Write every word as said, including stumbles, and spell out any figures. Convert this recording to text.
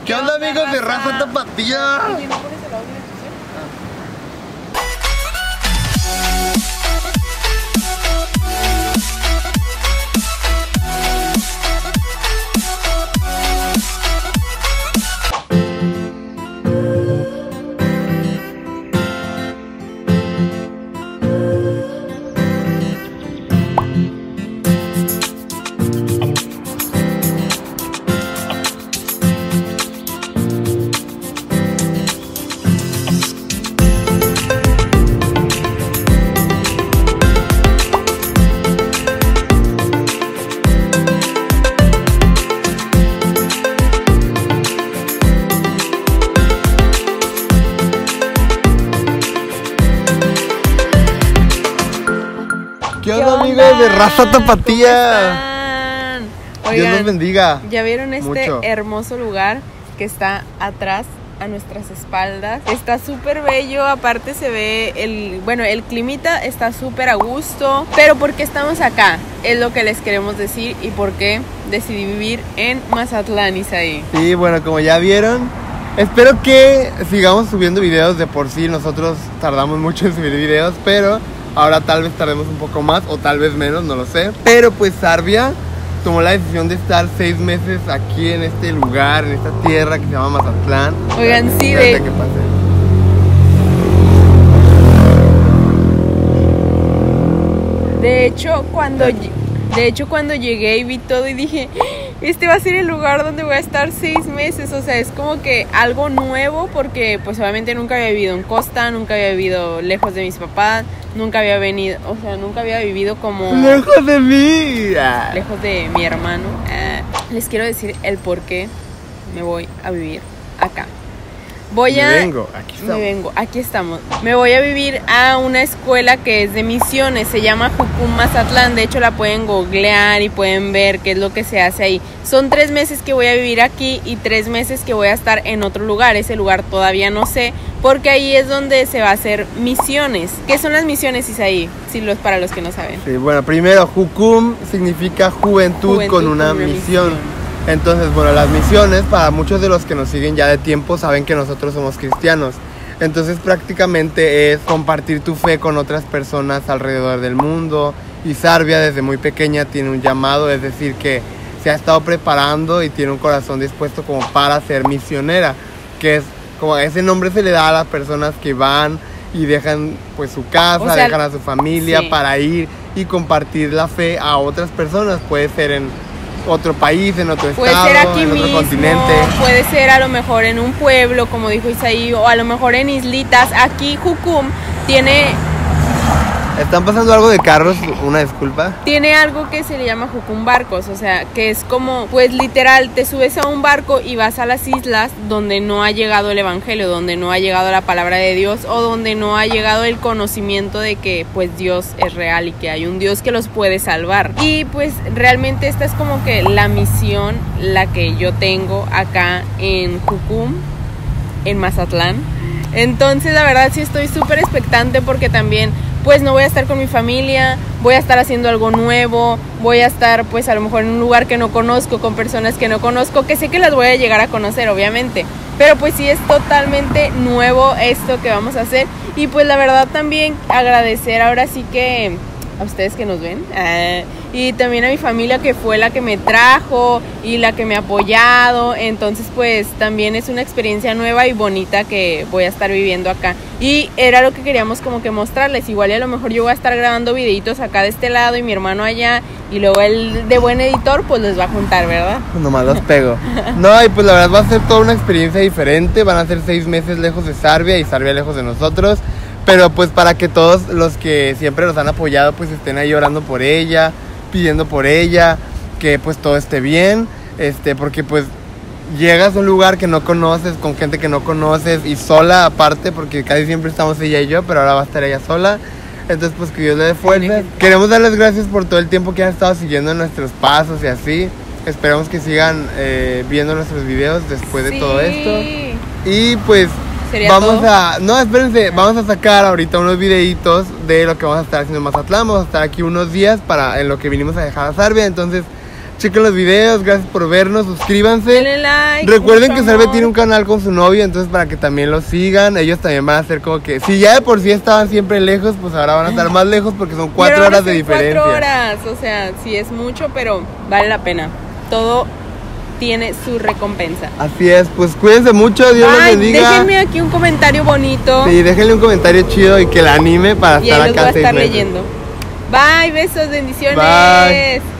¿Qué onda, amigos de Raza Tapatía? Oye, ¿no pones el audio de tu cel? ¿Qué onda, amigos de Raza Tapatía? Oigan, Dios los bendiga. ¿ya vieron este mucho. hermoso lugar que está atrás a nuestras espaldas? Está súper bello, aparte se ve el, bueno, el climita está súper a gusto. Pero ¿por qué estamos acá? Es lo que les queremos decir y por qué decidí vivir en Mazatlán, Isaí. Sí, bueno, como ya vieron, espero que sigamos subiendo videos. De por sí nosotros tardamos mucho en subir videos, pero ahora tal vez tardemos un poco más o tal vez menos, no lo sé. Pero pues Sarvia tomó la decisión de estar seis meses aquí en este lugar, en esta tierra que se llama Mazatlán. Oigan, sí, Espérate de... que pase. De hecho, cuando ll- de hecho cuando llegué y vi todo y dije, este va a ser el lugar donde voy a estar seis meses. O sea, es como que algo nuevo porque pues obviamente nunca había vivido en costa, nunca había vivido lejos de mis papás, nunca había venido, o sea, nunca había vivido como ¡Lejos de mí! Ah. lejos de mi hermano. Ah, les quiero decir el por qué me voy a vivir acá. Voy a... Me vengo, aquí estamos. Me vengo, aquí estamos. Me voy a vivir a una escuela que es de misiones, se llama Jucum Mazatlán. De hecho la pueden googlear y pueden ver qué es lo que se hace ahí. Son tres meses que voy a vivir aquí y tres meses que voy a estar en otro lugar. Ese lugar todavía no sé, porque ahí es donde se va a hacer misiones. ¿Qué son las misiones, Isaí? Si los, para los que no saben. Sí, bueno, primero, Jucum significa juventud, Juventud con una con una misión. misión. Entonces, bueno, las misiones, para muchos de los que nos siguen ya de tiempo, saben que nosotros somos cristianos. Entonces, prácticamente es compartir tu fe con otras personas alrededor del mundo. Y Sarvia, desde muy pequeña, tiene un llamado, es decir, que se ha estado preparando y tiene un corazón dispuesto como para ser misionera, que es como ese nombre se le da a las personas que van y dejan pues su casa, O sea, dejan a su familia sí. para ir y compartir la fe a otras personas. Puede ser en otro país, en otro Puede estado, ser aquí en otro mismo, continente. puede ser a lo mejor en un pueblo, como dijo Isaí, o a lo mejor en islitas. Aquí Jucum tiene, Están pasando algo de carros, una disculpa. tiene algo que se le llama Jucum Barcos, o sea, que es como, pues literal, te subes a un barco y vas a las islas donde no ha llegado el evangelio, donde no ha llegado la palabra de Dios o donde no ha llegado el conocimiento de que pues Dios es real y que hay un Dios que los puede salvar. Y pues realmente esta es como que la misión, la que yo tengo acá en Jucum, en Mazatlán. Entonces la verdad sí estoy súper expectante porque también pues no voy a estar con mi familia, voy a estar haciendo algo nuevo, voy a estar pues a lo mejor en un lugar que no conozco, con personas que no conozco, que sé que las voy a llegar a conocer obviamente, pero pues sí es totalmente nuevo esto que vamos a hacer. Y pues la verdad también agradecer ahora sí que a ustedes que nos ven, eh, y también a mi familia que fue la que me trajo y la que me ha apoyado. Entonces pues también es una experiencia nueva y bonita que voy a estar viviendo acá, y era lo que queríamos como que mostrarles. Igual y a lo mejor yo voy a estar grabando videitos acá de este lado y mi hermano allá, y luego el de buen editor pues les va a juntar, ¿verdad? Nomás los pego. No, y pues la verdad va a ser toda una experiencia diferente. Van a ser seis meses lejos de Sarvia y Sarvia lejos de nosotros. Pero pues para que todos los que siempre nos han apoyado pues estén ahí orando por ella, pidiendo por ella, que pues todo esté bien, este, porque pues llegas a un lugar que no conoces, con gente que no conoces y sola aparte, porque casi siempre estamos ella y yo, pero ahora va a estar ella sola. Entonces pues que Dios le dé fuerza. Queremos darles gracias por todo el tiempo que han estado siguiendo nuestros pasos y así. Esperamos que sigan eh, viendo nuestros videos después de Sí. todo esto. Y pues ¿Sería vamos todo? a... No, espérense, vamos a sacar ahorita unos videitos de lo que vamos a estar haciendo en Mazatlán. Vamos a estar aquí unos días para en lo que vinimos a dejar a Sarvia. Entonces, chequen los videos, gracias por vernos, suscríbanse. Denle like. Recuerden mucho que Salve amor. tiene un canal con su novio, entonces para que también lo sigan. Ellos también van a ser como que, si ya de por sí estaban siempre lejos, pues ahora van a estar más lejos porque son cuatro Pero van a horas de ser diferencia. Cuatro horas, o sea, sí es mucho, pero vale la pena. Todo tiene su recompensa. Así es, pues cuídense mucho, Dios los Ay, bendiga. déjenme aquí un comentario bonito. Sí, déjenle un comentario chido y que la anime para Y estar ahí los acá voy a seis estar meses. leyendo. Bye, besos, bendiciones. Bye.